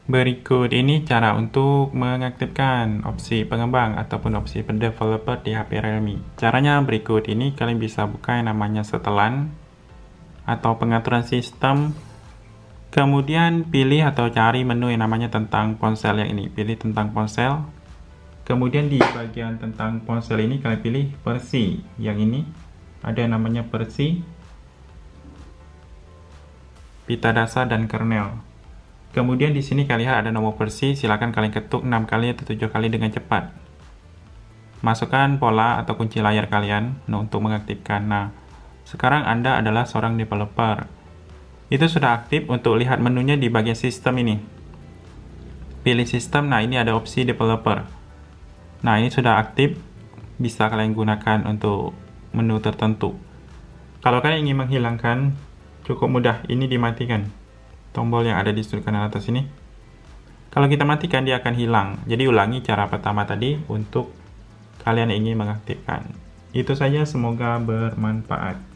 Berikut ini cara untuk mengaktifkan opsi pengembang ataupun opsi developer di HP Realme. Caranya berikut ini, kalian bisa buka yang namanya setelan atau pengaturan sistem, kemudian pilih atau cari menu yang namanya tentang ponsel yang ini. Pilih tentang ponsel, kemudian di bagian tentang ponsel ini kalian pilih versi yang ini. Ada yang namanya versi, pita dasar, dan kernel. Kemudian di sini kalian lihat ada nomor versi, silakan kalian ketuk 6 kali atau 7 kali dengan cepat. Masukkan pola atau kunci layar kalian untuk mengaktifkan. Nah, sekarang Anda adalah seorang developer. Itu sudah aktif. Untuk lihat menunya di bagian sistem ini. Pilih sistem, nah ini ada opsi developer. Nah, ini sudah aktif, bisa kalian gunakan untuk menu tertentu. Kalau kalian ingin menghilangkan, cukup mudah, ini dimatikan. Tombol yang ada di sudut kanan atas ini. Kalau kita matikan, dia akan hilang. Jadi ulangi cara pertama tadi untuk kalian ingin mengaktifkan. Itu saja, semoga bermanfaat.